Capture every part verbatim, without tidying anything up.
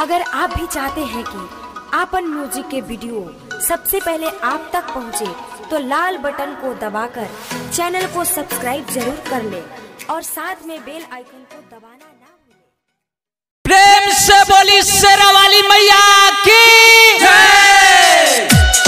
अगर आप भी चाहते हैं कि आपन म्यूजिक के वीडियो सबसे पहले आप तक पहुंचे, तो लाल बटन को दबाकर चैनल को सब्सक्राइब जरूर कर ले और साथ में बेल आइकन को दबाना ना भूलें। प्रेम से बोली शेरा वाली मैया की जय।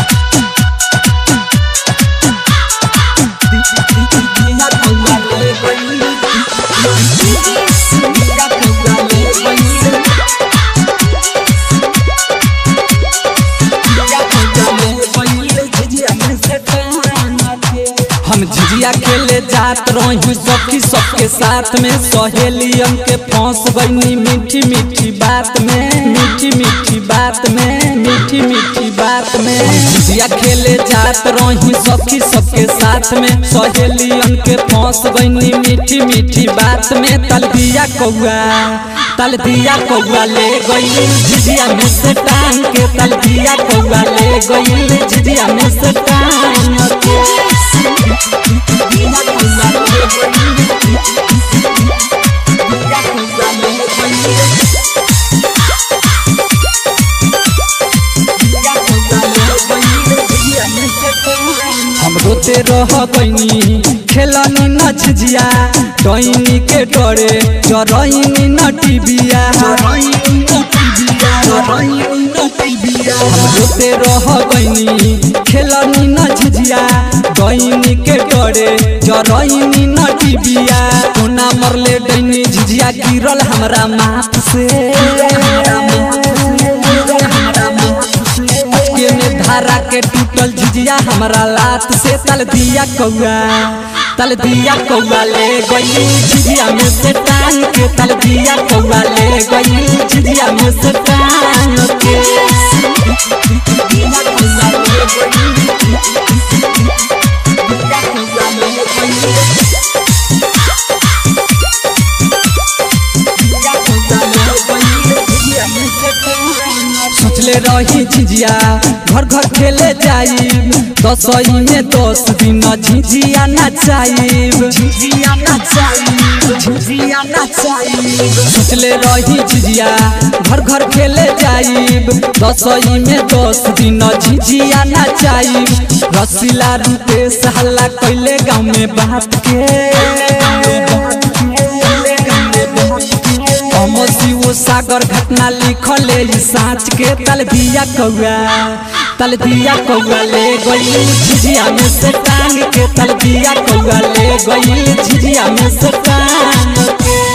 हम झिझिया खेले जात रही सखी सबके साथ में, सहेलियन के फंस गईनी मीठी मीठी बात में, मीठी मीठी बात में, मीठी मीठी बात में। झिझिया खेले जात रही सखी सबके साथ में, सहेलियन के फंस गईनी मीठी मीठी बात में। तल दिया कौआ तल दिया कौआ ले गई झिझिया में से टांग के, तल दिया कौआ ले गई झिझिया में से टांग के। हम रोते रह गईनी खेलनी न झिझिया, डईनी के डरे जरईनी न टिबिया। हम रोते रह गईनी खेलनी न झिझिया, डईनी के डरे जरईनी न टिबिया। कोना मरले डईनी झिझिया गिरल हमरा माथ से, में धारा के टूटल झिझिया हमरा लात से। तल दिया कौआ तल दिया कौआ ले गई झिझिया में से टांग के, तल दिया कौआ ले गई झिझिया में से टांग के। सोचले रही झिझिया घर घर खेले जाइब, दसई में दस दिन झिझिया नचाइब, झिझिया नचाइब, झिझिया नचाइब। सोचले रही झिझिया घर घर खेले जाइब, दसई में दस दिन झिझिया नचाइब। रसीला रूपेश हल्ला कैले गाँव में बात के, वो सागर घटना लिखले साँच के। तल दिया कौआ तल दिया कौआ ले गई झिझिया में से टांग के, तल दिया कौआ ले गई झिझिया में से टांग के।